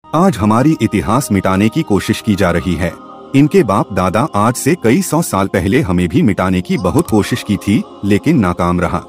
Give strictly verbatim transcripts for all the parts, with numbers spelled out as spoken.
आज हमारी इतिहास मिटाने की कोशिश की जा रही है। इनके बाप दादा आज से कई सौ साल पहले हमें भी मिटाने की बहुत कोशिश की थी, लेकिन नाकाम रहा।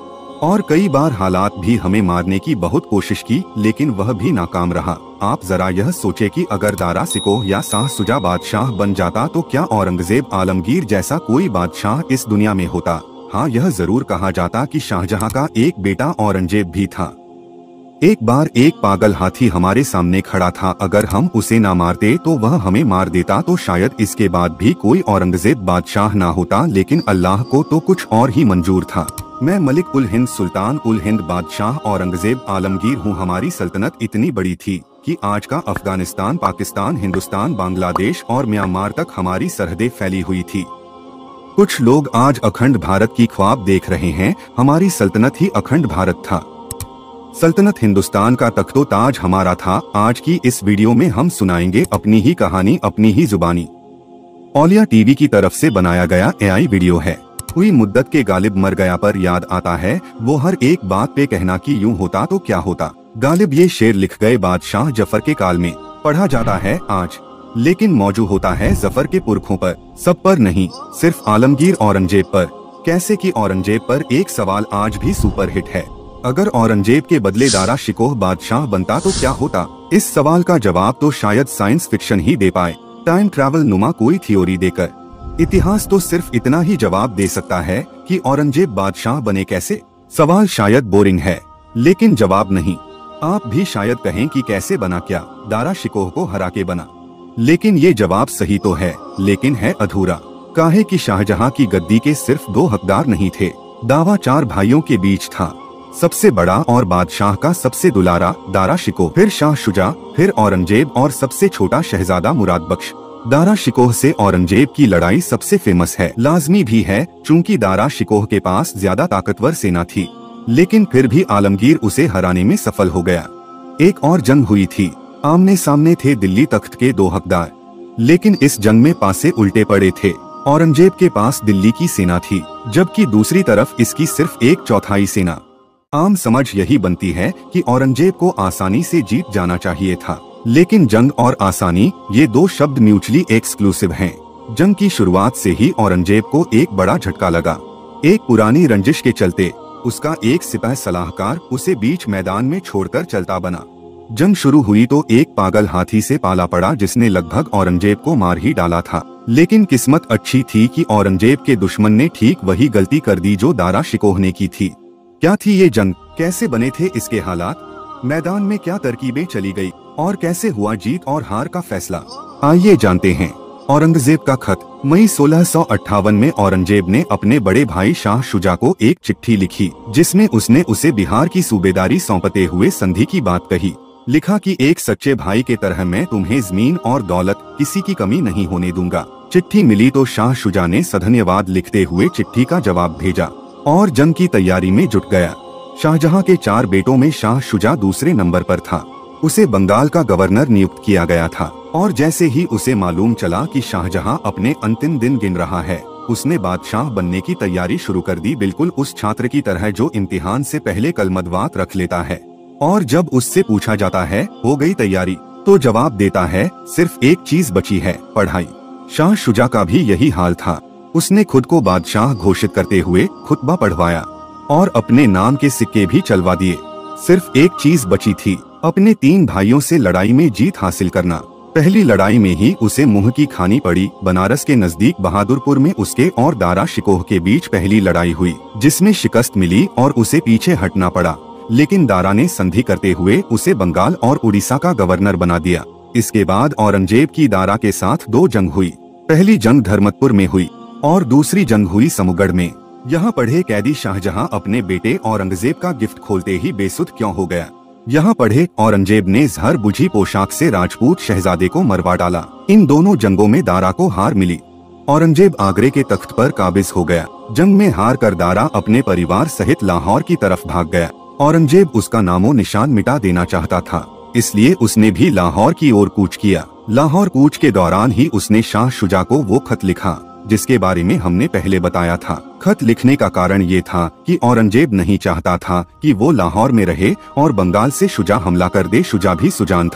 और कई बार हालात भी हमें मारने की बहुत कोशिश की, लेकिन वह भी नाकाम रहा। आप जरा यह सोचे कि अगर दारा शिकोह या शाह शुजा बादशाह बन जाता तो क्या औरंगजेब आलमगीर जैसा कोई बादशाह इस दुनिया में होता? हाँ, यह जरूर कहा जाता कि शाहजहां का एक बेटा औरंगजेब भी था। एक बार एक पागल हाथी हमारे सामने खड़ा था, अगर हम उसे ना मारते तो वह हमें मार देता, तो शायद इसके बाद भी कोई औरंगजेब बादशाह ना होता। लेकिन अल्लाह को तो कुछ और ही मंजूर था। मैं मलिक उल हिंद सुल्तान उल हिंद बादशाह औरंगजेब आलमगीर हूँ। हमारी सल्तनत इतनी बड़ी थी कि आज का अफगानिस्तान, पाकिस्तान, हिंदुस्तान, बांग्लादेश और म्यांमार तक हमारी सरहदें फैली हुई थी। कुछ लोग आज अखंड भारत की ख्वाब देख रहे हैं, हमारी सल्तनत ही अखंड भारत था। सल्तनत हिंदुस्तान का तख्तो ताज हमारा था। आज की इस वीडियो में हम सुनाएंगे अपनी ही कहानी, अपनी ही जुबानी। औलिया टीवी की तरफ से बनाया गया एआई वीडियो है। हुई मुद्दत के गालिब मर गया पर याद आता है वो हर एक बात पे कहना कि यूं होता तो क्या होता। गालिब ये शेर लिख गए बादशाह जफर के काल में, पढ़ा जाता है आज, लेकिन मौजू होता है जफर के पुरखों पर, सब पर नहीं, सिर्फ आलमगीर औरंगजेब पर। कैसे कि औरंगजेब पर एक सवाल आज भी सुपर हिट है, अगर औरंगजेब के बदले दारा शिकोह बादशाह बनता तो क्या होता? इस सवाल का जवाब तो शायद साइंस फिक्शन ही दे पाए, टाइम ट्रैवल नुमा कोई थ्योरी देकर। इतिहास तो सिर्फ इतना ही जवाब दे सकता है कि औरंगजेब बादशाह बने कैसे। सवाल शायद बोरिंग है, लेकिन जवाब नहीं। आप भी शायद कहें कि कैसे बना, क्या दारा शिकोह को हरा के बना? लेकिन ये जवाब सही तो है, लेकिन है अधूरा। काहे कि शाहजहां की गद्दी के सिर्फ दो हकदार नहीं थे, दावा चार भाइयों के बीच था। सबसे बड़ा और बादशाह का सबसे दुलारा दारा शिकोह, फिर शाह शुजा, फिर औरंगजेब और सबसे छोटा शहजादा मुराद बख्श। दारा शिकोह से औरंगजेब की लड़ाई सबसे फेमस है, लाजमी भी है, चूंकि दारा शिकोह के पास ज्यादा ताकतवर सेना थी। लेकिन फिर भी आलमगीर उसे हराने में सफल हो गया। एक और जंग हुई थी, आमने सामने थे दिल्ली तख्त के दो हकदार, लेकिन इस जंग में पासे उल्टे पड़े थे। औरंगजेब के पास दिल्ली की सेना थी, जबकि दूसरी तरफ इसकी सिर्फ एक चौथाई सेना। आम समझ यही बनती है कि औरंगजेब को आसानी से जीत जाना चाहिए था, लेकिन जंग और आसानी ये दो शब्द म्यूचुअली एक्सक्लूसिव हैं। जंग की शुरुआत से ही औरंगजेब को एक बड़ा झटका लगा। एक पुरानी रंजिश के चलते उसका एक सिपाही सलाहकार उसे बीच मैदान में छोड़कर चलता बना। जंग शुरू हुई तो एक पागल हाथी से पाला पड़ा, जिसने लगभग औरंगजेब को मार ही डाला था। लेकिन किस्मत अच्छी थी कि औरंगजेब के दुश्मन ने ठीक वही गलती कर दी जो दारा शिकोह ने की थी। क्या थी ये जंग, कैसे बने थे इसके हालात, मैदान में क्या तरकीबें चली गई और कैसे हुआ जीत और हार का फैसला, आइए जानते हैं। औरंगजेब का खत। मई सोलह सौ अट्ठावन में औरंगजेब ने अपने बड़े भाई शाह शुजा को एक चिट्ठी लिखी, जिसमें उसने उसे बिहार की सूबेदारी सौंपते हुए संधि की बात कही। लिखा कि एक सच्चे भाई के तरह मैं तुम्हें जमीन और दौलत किसी की कमी नहीं होने दूंगा। चिट्ठी मिली तो शाह शुजा ने सधन्यवाद लिखते हुए चिट्ठी का जवाब भेजा और जंग की तैयारी में जुट गया। शाहजहां के चार बेटों में शाह शुजा दूसरे नंबर पर था। उसे बंगाल का गवर्नर नियुक्त किया गया था, और जैसे ही उसे मालूम चला कि शाहजहां अपने अंतिम दिन गिन रहा है, उसने बादशाह बनने की तैयारी शुरू कर दी, बिल्कुल उस छात्र की तरह जो इम्तिहान से पहले कलमदवात रख लेता है और जब उससे पूछा जाता है हो गई तैयारी, तो जवाब देता है सिर्फ एक चीज बची है, पढ़ाई। शाह शुजा का भी यही हाल था। उसने खुद को बादशाह घोषित करते हुए खुतबा पढ़वाया और अपने नाम के सिक्के भी चलवा दिए। सिर्फ एक चीज बची थी, अपने तीन भाइयों से लड़ाई में जीत हासिल करना। पहली लड़ाई में ही उसे मुंह की खानी पड़ी। बनारस के नजदीक बहादुरपुर में उसके और दारा शिकोह के बीच पहली लड़ाई हुई, जिसमें शिकस्त मिली और उसे पीछे हटना पड़ा। लेकिन दारा ने संधि करते हुए उसे बंगाल और उड़ीसा का गवर्नर बना दिया। इसके बाद औरंगजेब की दारा के साथ दो जंग हुई। पहली जंग धर्मतपुर में हुई और दूसरी जंग हुई समूगढ़ में। यहाँ पढ़े कैदी शाहजहां अपने बेटे औरंगजेब का गिफ्ट खोलते ही बेसुध क्यों हो गया। यहाँ पढ़े औरंगजेब ने जहर बुझी पोशाक से राजपूत शहजादे को मरवा डाला। इन दोनों जंगों में दारा को हार मिली। औरंगजेब आगरे के तख्त पर काबिज हो गया। जंग में हार कर दारा अपने परिवार सहित लाहौर की तरफ भाग गया। औरंगजेब उसका नामो निशान मिटा देना चाहता था, इसलिए उसने भी लाहौर की ओर कूच किया। लाहौर कूच के दौरान ही उसने शाह शुजा को वो खत लिखा जिसके बारे में हमने पहले बताया था। खत लिखने का कारण ये था कि औरंगजेब नहीं चाहता था कि वो लाहौर में रहे और बंगाल से शुजा हमला कर दे। शुजा भी सुजान था।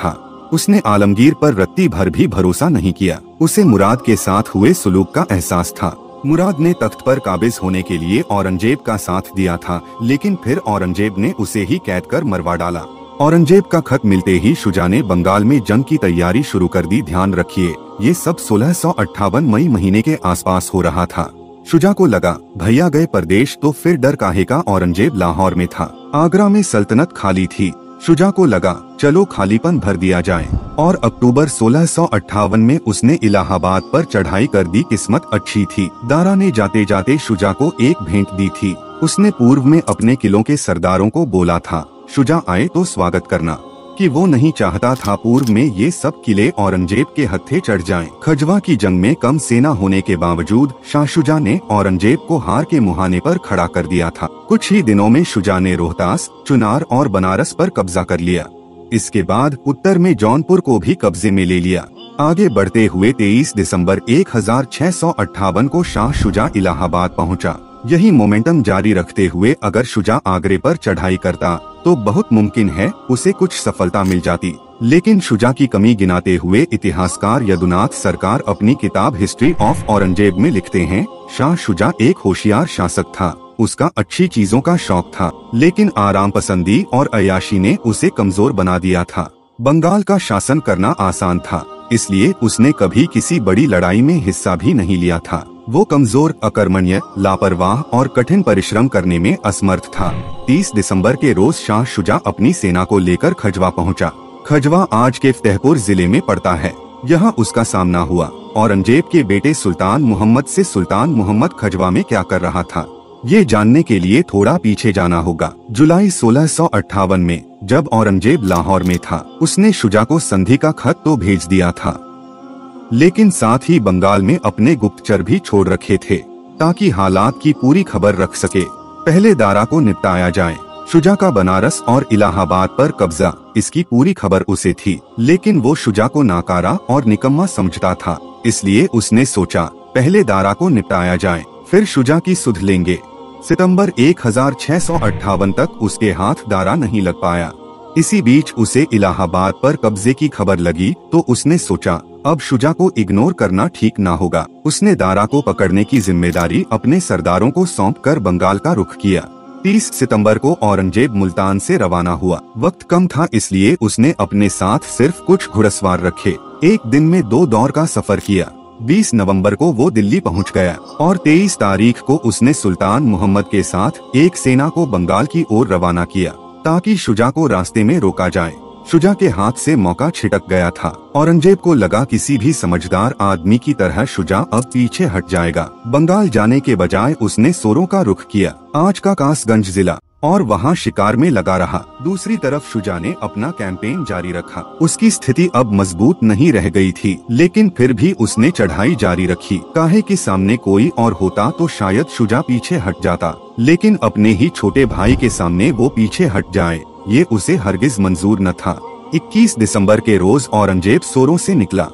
उसने आलमगीर पर रत्ती भर भी भरोसा नहीं किया। उसे मुराद के साथ हुए सुलूक का एहसास था। मुराद ने तख्त पर काबिज होने के लिए औरंगजेब का साथ दिया था, लेकिन फिर औरंगजेब ने उसे ही कैद कर मरवा डाला। औरंगजेब का खत मिलते ही शुजा ने बंगाल में जंग की तैयारी शुरू कर दी। ध्यान रखिए, ये सब सोलह सौ अट्ठावन मई महीने के आसपास हो रहा था। शुजा को लगा भैया गए परदेश तो फिर डर काहे का। औरंगजेब लाहौर में था, आगरा में सल्तनत खाली थी। शुजा को लगा चलो खालीपन भर दिया जाए, और अक्टूबर सोलह सौ अट्ठावन में उसने इलाहाबाद पर चढ़ाई कर दी। किस्मत अच्छी थी, दारा ने जाते जाते शुजा को एक भेंट दी थी। उसने पूर्व में अपने किलों के सरदारों को बोला था शुजा आए तो स्वागत करना, कि वो नहीं चाहता था पूर्व में ये सब किले औरंगजेब के हत्थे चढ़ जाएं। खजवा की जंग में कम सेना होने के बावजूद शाह शुजा ने औरंगजेब को हार के मुहाने पर खड़ा कर दिया था। कुछ ही दिनों में शुजा ने रोहतास, चुनार और बनारस पर कब्जा कर लिया। इसके बाद उत्तर में जौनपुर को भी कब्जे में ले लिया। आगे बढ़ते हुए तेईस दिसंबर एक हजार छह सौ अट्ठावन को शाह शुजा इलाहाबाद पहुंचा। यही मोमेंटम जारी रखते हुए अगर शुजा आगरे पर चढ़ाई करता तो बहुत मुमकिन है उसे कुछ सफलता मिल जाती, लेकिन शुजा की कमी गिनाते हुए इतिहासकार यदुनाथ सरकार अपनी किताब हिस्ट्री ऑफ औरंगजेब में लिखते हैं, शाह शुजा एक होशियार शासक था। उसका अच्छी चीजों का शौक था, लेकिन आराम पसंदी और अयाशी ने उसे कमजोर बना दिया था। बंगाल का शासन करना आसान था, इसलिए उसने कभी किसी बड़ी लड़ाई में हिस्सा भी नहीं लिया था। वो कमजोर, अकर्मण्य, लापरवाह और कठिन परिश्रम करने में असमर्थ था। तीस दिसंबर के रोज शाह शुजा अपनी सेना को लेकर खजवा पहुंचा। खजवा आज के फतेहपुर जिले में पड़ता है। यहाँ उसका सामना हुआ औरंगजेब के बेटे सुल्तान मोहम्मद से। सुल्तान मोहम्मद खजवा में क्या कर रहा था, ये जानने के लिए थोड़ा पीछे जाना होगा। जुलाई सोलह सौ अट्ठावन में जब औरंगजेब लाहौर में था, उसने शुजा को संधि का खत तो भेज दिया था, लेकिन साथ ही बंगाल में अपने गुप्तचर भी छोड़ रखे थे, ताकि हालात की पूरी खबर रख सके। पहले दारा को निपटाया जाए। शुजा का बनारस और इलाहाबाद पर कब्जा, इसकी पूरी खबर उसे थी, लेकिन वो शुजा को नाकारा और निकम्मा समझता था। इसलिए उसने सोचा पहले दारा को निपटाया जाए, फिर शुजा की सुध लेंगे। सितंबर एक हजार छह सौ अट्ठावन तक उसके हाथ दारा नहीं लग पाया। इसी बीच उसे इलाहाबाद पर कब्जे की खबर लगी, तो उसने सोचा अब शुजा को इग्नोर करना ठीक ना होगा। उसने दारा को पकड़ने की जिम्मेदारी अपने सरदारों को सौंपकर बंगाल का रुख किया। तीस सितंबर को औरंगजेब मुल्तान से रवाना हुआ। वक्त कम था, इसलिए उसने अपने साथ सिर्फ कुछ घुड़सवार रखे। एक दिन में दो दौर का सफर किया। बीस नवंबर को वो दिल्ली पहुंच गया और तेईस तारीख को उसने सुल्तान मोहम्मद के साथ एक सेना को बंगाल की ओर रवाना किया, ताकि शुजा को रास्ते में रोका जाए। शुजा के हाथ से मौका छिटक गया था। औरंगजेब को लगा किसी भी समझदार आदमी की तरह शुजा अब पीछे हट जाएगा। बंगाल जाने के बजाय उसने सोरों का रुख किया, आज का कासगंज जिला, और वहां शिकार में लगा रहा। दूसरी तरफ शुजा ने अपना कैंपेन जारी रखा। उसकी स्थिति अब मजबूत नहीं रह गई थी, लेकिन फिर भी उसने चढ़ाई जारी रखी। काहे कि सामने कोई और होता तो शायद शुजा पीछे हट जाता, लेकिन अपने ही छोटे भाई के सामने वो पीछे हट जाए, ये उसे हरगिज मंजूर न था। इक्कीस दिसंबर के रोज औरंगजेब सोरों से निकला।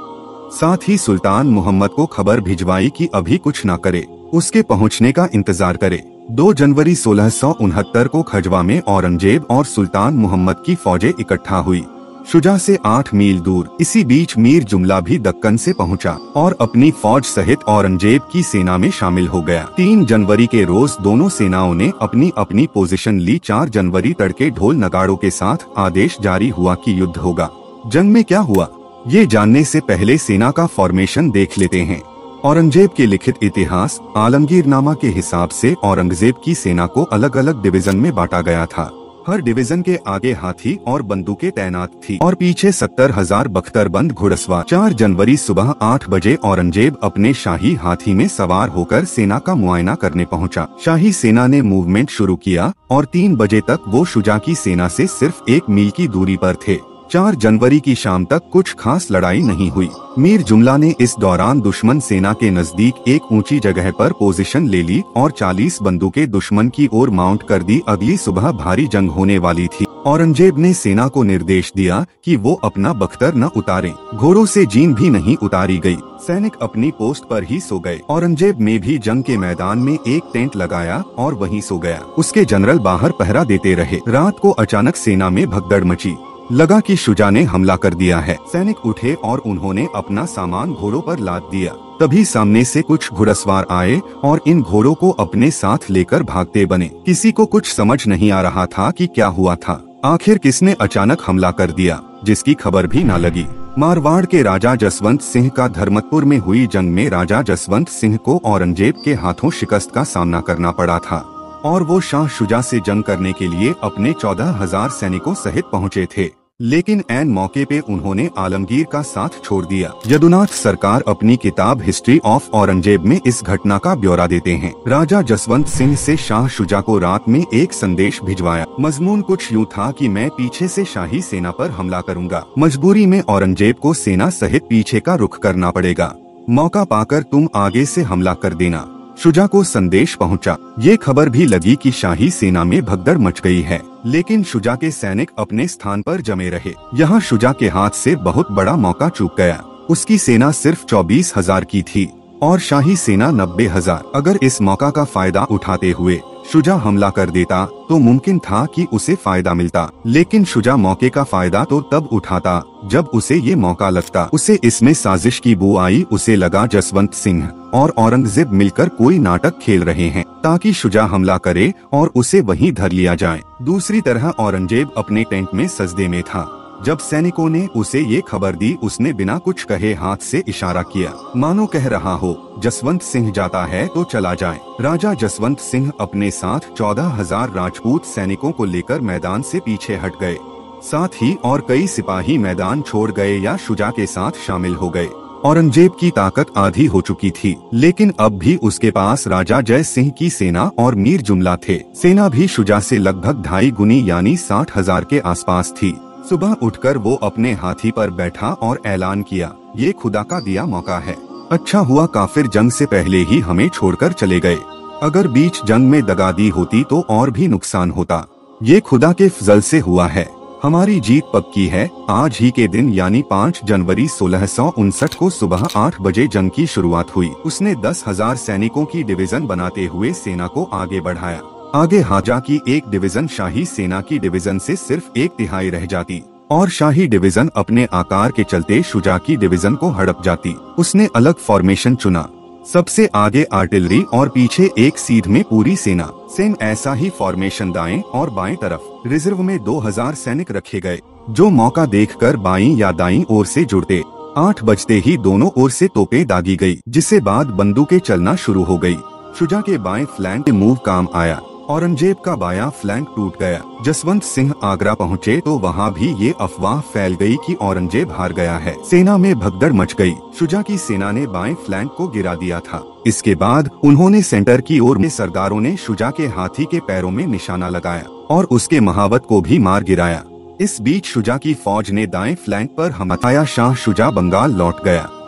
साथ ही सुल्तान मोहम्मद को खबर भिजवाई कि अभी कुछ न करे, उसके पहुंचने का इंतजार करे। दो जनवरी सोलह सौ उनहत्तर को खजवा में औरंगजेब और सुल्तान मोहम्मद की फौजें इकट्ठा हुई, शुजा से आठ मील दूर। इसी बीच मीर जुमला भी दक्कन से पहुंचा और अपनी फौज सहित औरंगजेब की सेना में शामिल हो गया। तीन जनवरी के रोज दोनों सेनाओं ने अपनी अपनी पोजीशन ली। चार जनवरी तड़के ढोल नगाड़ों के साथ आदेश जारी हुआ कि युद्ध होगा। जंग में क्या हुआ, ये जानने से पहले सेना का फॉर्मेशन देख लेते हैं। औरंगजेब के लिखित इतिहास आलमगीरनामा के हिसाब से औरंगजेब की सेना को अलग अलग डिवीजन में बांटा गया था। हर डिवीजन के आगे हाथी और बंदूकें तैनात थी और पीछे सत्तर हजार बख्तरबंद घुड़सवार। चार जनवरी सुबह आठ बजे औरंगजेब अपने शाही हाथी में सवार होकर सेना का मुआयना करने पहुंचा। शाही सेना ने मूवमेंट शुरू किया और तीन बजे तक वो शुजा की सेना से सिर्फ एक मील की दूरी पर थे। चार जनवरी की शाम तक कुछ खास लड़ाई नहीं हुई। मीर जुमला ने इस दौरान दुश्मन सेना के नजदीक एक ऊंची जगह पर पोजीशन ले ली और चालीस बंदूकें दुश्मन की ओर माउंट कर दी। अगली सुबह भारी जंग होने वाली थी। औरंगजेब ने सेना को निर्देश दिया कि वो अपना बख्तर न उतारें। घोड़ों से जीन भी नहीं उतारी गई। सैनिक अपनी पोस्ट पर ही सो गए। औरंगजेब ने भी जंग के मैदान में एक टेंट लगाया और वहीं सो गया। उसके जनरल बाहर पहरा देते रहे। रात को अचानक सेना में भगदड़ मची। लगा कि शुजा ने हमला कर दिया है। सैनिक उठे और उन्होंने अपना सामान घोड़ों पर लाद दिया। तभी सामने से कुछ घुड़सवार आए और इन घोड़ों को अपने साथ लेकर भागते बने। किसी को कुछ समझ नहीं आ रहा था कि क्या हुआ था। आखिर किसने अचानक हमला कर दिया, जिसकी खबर भी न लगी। मारवाड़ के राजा जसवंत सिंह का धर्मतपुर में हुई जंग में राजा जसवंत सिंह को औरंगजेब के हाथों शिकस्त का सामना करना पड़ा था और वो शाह शुजा से जंग करने के लिए अपने चौदह हजार सैनिकों सहित पहुँचे थे। लेकिन ऐन मौके पे उन्होंने आलमगीर का साथ छोड़ दिया। यदुनाथ सरकार अपनी किताब हिस्ट्री ऑफ औरंगजेब में इस घटना का ब्यौरा देते हैं। राजा जसवंत सिंह से शाह शुजा को रात में एक संदेश भिजवाया। मजमून कुछ यूँ था कि मैं पीछे से शाही सेना पर हमला करूंगा। मजबूरी में औरंगजेब को सेना सहित पीछे का रुख करना पड़ेगा। मौका पाकर तुम आगे से हमला कर देना। शुजा को संदेश पहुंचा। ये खबर भी लगी कि शाही सेना में भगदड़ मच गई है, लेकिन शुजा के सैनिक अपने स्थान पर जमे रहे। यहाँ शुजा के हाथ से बहुत बड़ा मौका चूक गया। उसकी सेना सिर्फ चौबीस हजार की थी और शाही सेना नब्बे हजार। अगर इस मौका का फायदा उठाते हुए शुजा हमला कर देता तो मुमकिन था कि उसे फायदा मिलता, लेकिन शुजा मौके का फायदा तो तब उठाता जब उसे ये मौका लगता। उसे इसमें साजिश की बू आई। उसे लगा जसवंत सिंह और औरंगजेब मिलकर कोई नाटक खेल रहे हैं ताकि शुजा हमला करे और उसे वहीं धर लिया जाए। दूसरी तरह औरंगजेब अपने टेंट में सजदे में था। जब सैनिकों ने उसे ये खबर दी, उसने बिना कुछ कहे हाथ से इशारा किया, मानो कह रहा हो जसवंत सिंह जाता है तो चला जाए। राजा जसवंत सिंह अपने साथ चौदह हजार राजपूत सैनिकों को लेकर मैदान से पीछे हट गए। साथ ही और कई सिपाही मैदान छोड़ गए या शुजा के साथ शामिल हो गए। औरंगजेब की ताकत आधी हो चुकी थी, लेकिन अब भी उसके पास राजा जय सिंह की सेना और मीर जुमला थे। सेना भी शुजा से लगभग ढाई गुनी यानी साठ हजार के आसपास थी। सुबह उठकर वो अपने हाथी पर बैठा और ऐलान किया, ये खुदा का दिया मौका है। अच्छा हुआ काफिर जंग से पहले ही हमें छोड़कर चले गए। अगर बीच जंग में दगा दी होती तो और भी नुकसान होता। ये खुदा के फजल से हुआ है। हमारी जीत पक्की है। आज ही के दिन यानी पाँच जनवरी सोलह सौ उनसठ को सुबह आठ बजे जंग की शुरुआत हुई। उसने दस हजार सैनिकों की डिवीजन बनाते हुए सेना को आगे बढ़ाया। आगे हाजा की एक डिवीजन शाही सेना की डिवीजन से सिर्फ एक तिहाई रह जाती और शाही डिवीजन अपने आकार के चलते शुजा की डिवीजन को हड़प जाती। उसने अलग फॉर्मेशन चुना, सबसे आगे आर्टिलरी और पीछे एक सीध में पूरी सेना। सेम ऐसा ही फॉर्मेशन दाएं और बाएं तरफ। रिजर्व में दो हजार सैनिक रखे गए जो मौका देखकर बाईं या दाईं ओर से जुड़ते। आठ बजते ही दोनों ओर से तोपें दागी गई, जिससे बाद बंदूकें चलना शुरू हो गई। शुजा के बाएं फ्लैंक मूव काम आया। औरंगजेब का बायां फ्लैंक टूट गया। जसवंत सिंह आगरा पहुंचे तो वहां भी ये अफवाह फैल गई कि औरंगजेब हार गया है। सेना में भगदड़ मच गई। शुजा की सेना ने बाएं फ्लैंक को गिरा दिया था। इसके बाद उन्होंने सेंटर की ओर में सरदारों ने शुजा के हाथी के पैरों में निशाना लगाया और उसके महावत को भी मार गिराया। इस बीच शुजा की फौज ने दाएं फ्लैंक पर हमला। शाह शुजा बंगाल लौट गया।